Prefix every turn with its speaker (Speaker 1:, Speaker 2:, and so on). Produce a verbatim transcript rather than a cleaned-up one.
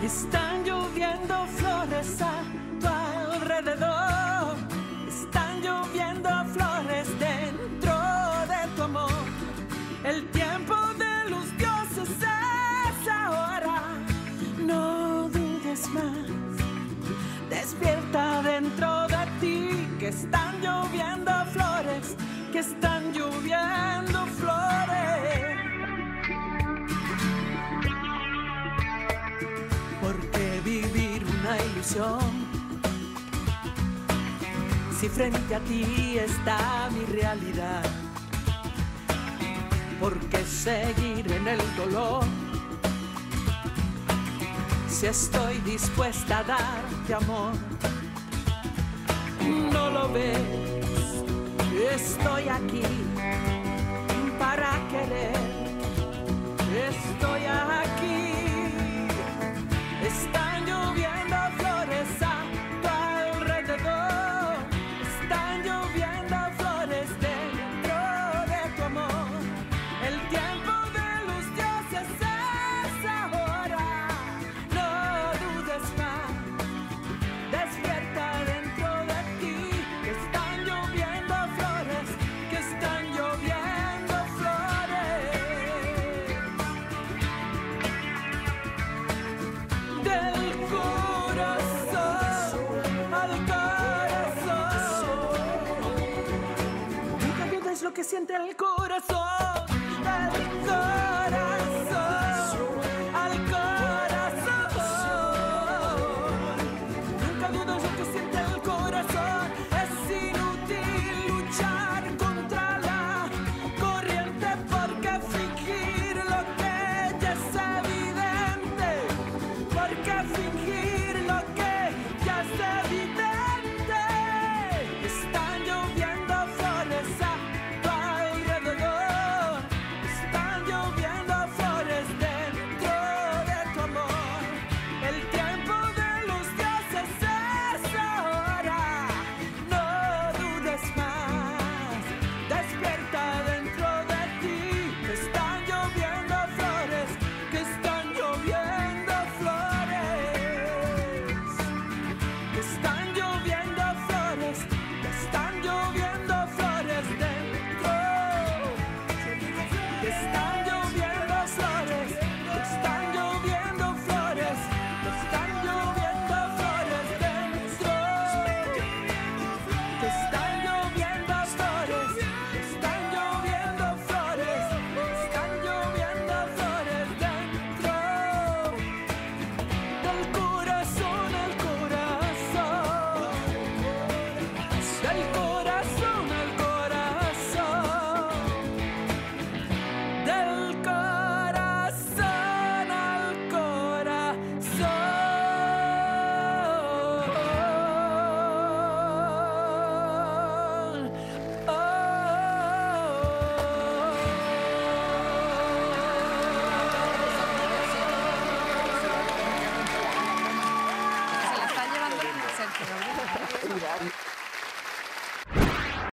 Speaker 1: Están lloviendo flores a tu alrededor. Están lloviendo flores dentro de tu amor. El tiempo de los dioses es ahora. No dudes más. Despierta dentro de ti que están lloviendo flores, que están lloviendo flores. ¿Por qué vivir una ilusión si frente a ti está mi realidad? ¿Por qué seguir en el dolor si estoy dispuesta a darte amor? No lo ves, estoy aquí para querer, estoy aquí. Están lloviendo flores a tu alrededor, están lloviendo flores dentro de tu amor. El tiempo de los dioses es ahora. No dudes más, despierta dentro de ti que están lloviendo flores, que están lloviendo flores. Del corazón al corazón, nunca dudes lo que siente el corazón, el corazón.